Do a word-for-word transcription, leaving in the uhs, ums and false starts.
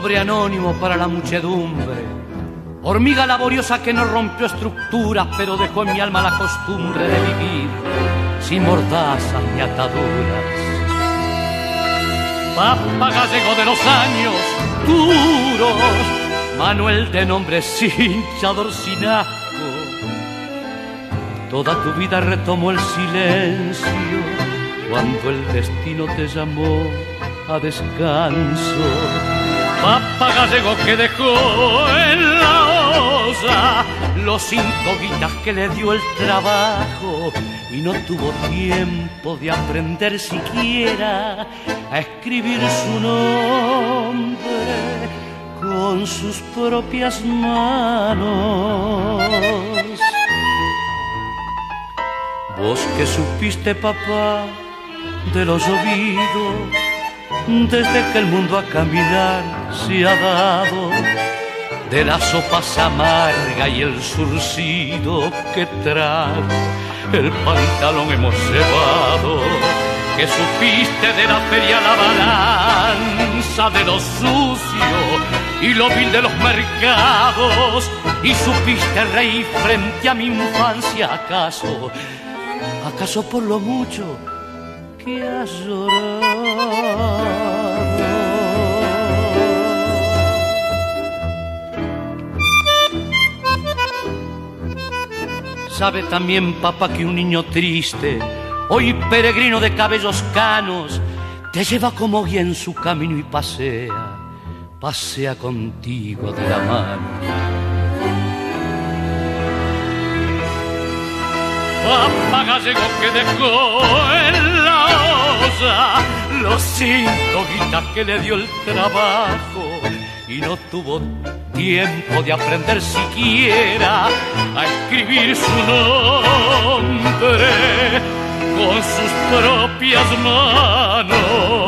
nombre anónimo para la muchedumbre, hormiga laboriosa que no rompió estructuras, pero dejó en mi alma la costumbre de vivir sin mordazas ni ataduras. Papa gallego de los años duros, Manuel de nombre hinchador sin asco, toda tu vida retomó el silencio cuando el destino te llamó a descanso. Papa gallego que dejó en la olla los cinco guitas que le dio el trabajo y no tuvo tiempo de aprender siquiera a escribir su nombre con sus propias manos. Vos que supiste, papá, de lo llovido, desde que el mundo a caminar se ha dado, de las sopas amargas y el surcido que trae el pantalón hemos llevado, que supiste de la feria la balanza de lo sucio y lo vil de los mercados, y supiste reír frente a mi infancia. ¿Acaso, acaso por lo mucho que has llorado? Sabe también, papá, que un niño triste, hoy peregrino de cabellos canos, te lleva como guía en su camino y pasea, pasea contigo de la mano. Papá gallego que dejó en la olla los cinco guitas que le dio el trabajo y no tuvo tiempo de aprender siquiera a escribir su nombre con sus propias manos.